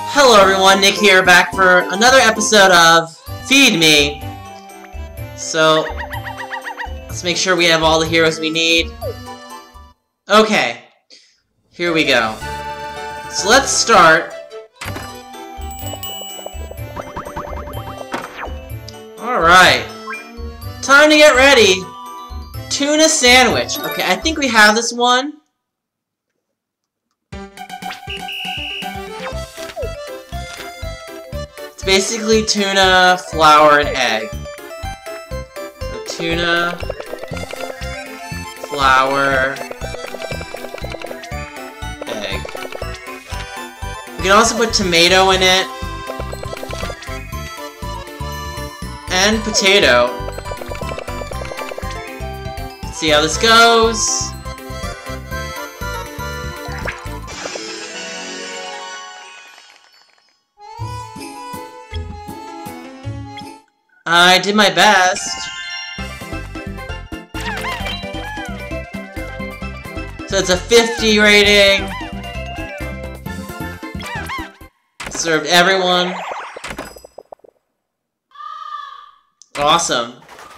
Hello everyone, Nick here, back for another episode of Feed Me. So, let's make sure we have all the heroes we need. Okay, here we go. So let's start. Alright, time to get ready. Tuna sandwich. Okay, I think we have this one. It's basically tuna, flour, and egg. So tuna, flour, egg. We can also put tomato in it. And potato. Let's see how this goes. I did my best. So it's a 50 rating. Served everyone. Awesome.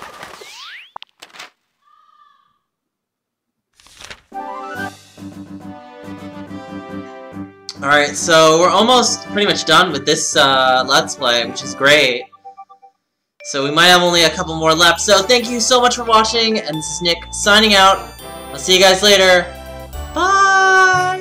Alright, so we're almost pretty much done with this Let's Play, which is great. So we might have only a couple more left. So thank you so much for watching, and this is Nick signing out. I'll see you guys later. Bye!